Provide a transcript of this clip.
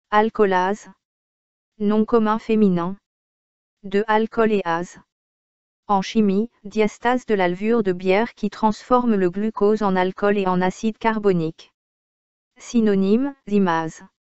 Alcoolase. Nom commun féminin. De alcooléase. En chimie, diastase de la levure de bière qui transforme le glucose en alcool et en acide carbonique. Synonyme, zymase.